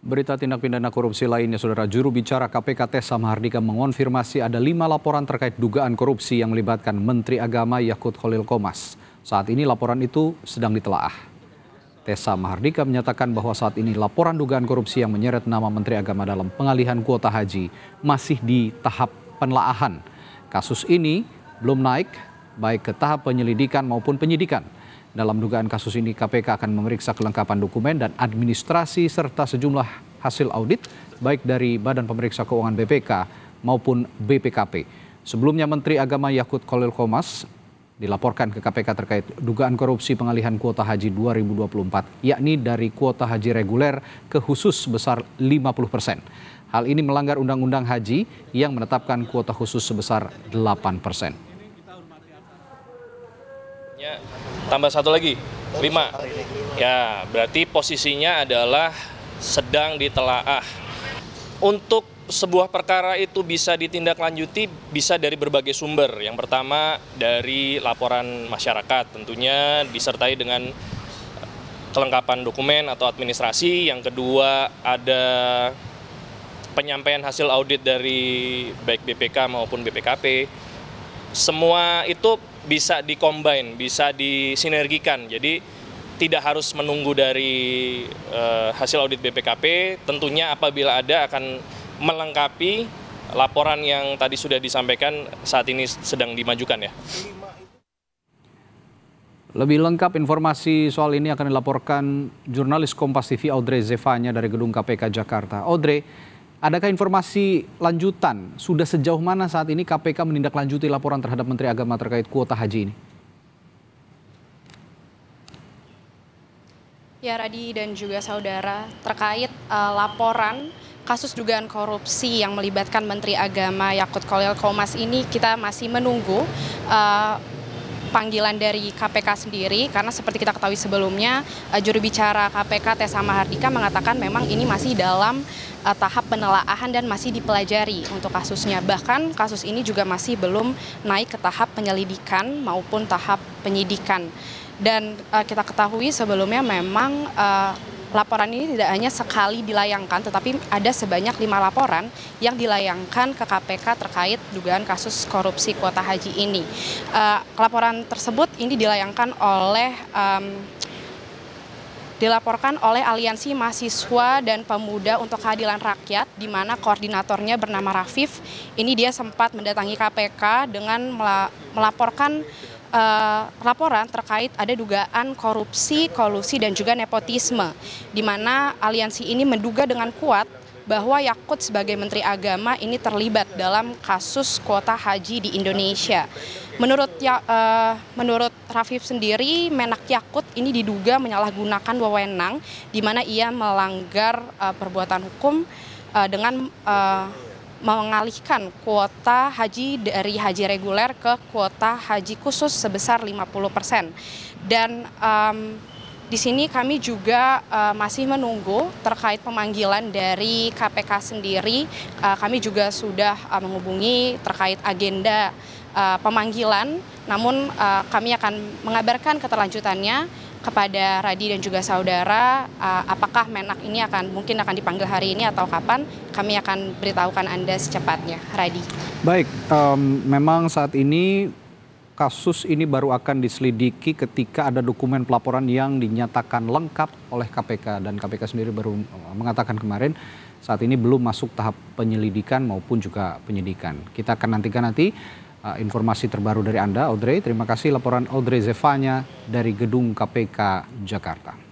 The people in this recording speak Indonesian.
Berita tindak pidana korupsi lainnya, Saudara. Juru bicara KPK Tessa Mahardika mengonfirmasi ada 5 laporan terkait dugaan korupsi yang melibatkan Menteri Agama Yakut Khalil Qomas. Saat ini laporan itu sedang ditelaah. Tessa Mahardika menyatakan bahwa saat ini laporan dugaan korupsi yang menyeret nama Menteri Agama dalam pengalihan kuota haji masih di tahap penelaahan. Kasus ini belum naik baik ke tahap penyelidikan maupun penyidikan. Dalam dugaan kasus ini, KPK akan memeriksa kelengkapan dokumen dan administrasi serta sejumlah hasil audit, baik dari Badan Pemeriksa Keuangan BPK maupun BPKP. Sebelumnya, Menteri Agama Yakut Khalil Qomas dilaporkan ke KPK terkait dugaan korupsi pengalihan kuota haji 2024, yakni dari kuota haji reguler ke khusus sebesar 50%. Hal ini melanggar Undang-Undang Haji yang menetapkan kuota khusus sebesar 8%. Tambah satu lagi, 5. Ya, berarti posisinya adalah sedang ditelaah. Untuk sebuah perkara itu bisa ditindaklanjuti bisa dari berbagai sumber. Yang pertama dari laporan masyarakat, tentunya disertai dengan kelengkapan dokumen atau administrasi. Yang kedua ada penyampaian hasil audit dari baik BPK maupun BPKP. Semua itu bisa dikombin, bisa disinergikan. Jadi tidak harus menunggu dari hasil audit BPKP. Tentunya apabila ada akan melengkapi laporan yang tadi sudah disampaikan saat ini sedang dimajukan ya. Lebih lengkap informasi soal ini akan dilaporkan jurnalis Kompas TV Audrey Zevanya dari Gedung KPK Jakarta. Audrey, adakah informasi lanjutan? Sudah sejauh mana saat ini KPK menindaklanjuti laporan terhadap Menteri Agama terkait kuota haji ini? Ya, Radi dan juga saudara, terkait laporan kasus dugaan korupsi yang melibatkan Menteri Agama Yakut Khalil Qomas ini, kita masih menunggu panggilan dari KPK sendiri, karena seperti kita ketahui sebelumnya, juru bicara KPK Tessa Mahardika mengatakan memang ini masih dalam tahap penelaahan dan masih dipelajari untuk kasusnya. Bahkan kasus ini juga masih belum naik ke tahap penyelidikan maupun tahap penyidikan. Dan kita ketahui sebelumnya memang laporan ini tidak hanya sekali dilayangkan, tetapi ada sebanyak 5 laporan yang dilayangkan ke KPK terkait dugaan kasus korupsi kuota haji ini. Laporan tersebut ini dilaporkan oleh Aliansi Mahasiswa dan Pemuda untuk Keadilan Rakyat, di mana koordinatornya bernama Rafif. Ini dia sempat mendatangi KPK dengan melaporkan laporan terkait ada dugaan korupsi, kolusi, dan juga nepotisme, di mana aliansi ini menduga dengan kuat bahwa Yakut sebagai Menteri Agama ini terlibat dalam kasus kuota haji di Indonesia. Menurut Rafif sendiri, Menak Yakut ini diduga menyalahgunakan wewenang, di mana ia melanggar perbuatan hukum dengan mengalihkan kuota haji dari haji reguler ke kuota haji khusus sebesar 50%. Dan di sini kami juga masih menunggu terkait pemanggilan dari KPK sendiri. Kami juga sudah menghubungi terkait agenda pemanggilan, namun kami akan mengabarkan keterlanjutannya kepada Radi dan juga saudara. Apakah Menak ini mungkin akan dipanggil hari ini atau kapan, kami akan beritahukan Anda secepatnya, Radi. Baik, memang saat ini kasus ini baru akan diselidiki ketika ada dokumen pelaporan yang dinyatakan lengkap oleh KPK, dan KPK sendiri baru mengatakan kemarin saat ini belum masuk tahap penyelidikan maupun juga penyidikan. Kita akan nantikan informasi terbaru dari Anda, Audrey. Terima kasih laporan Audrey Zevanya dari Gedung KPK Jakarta.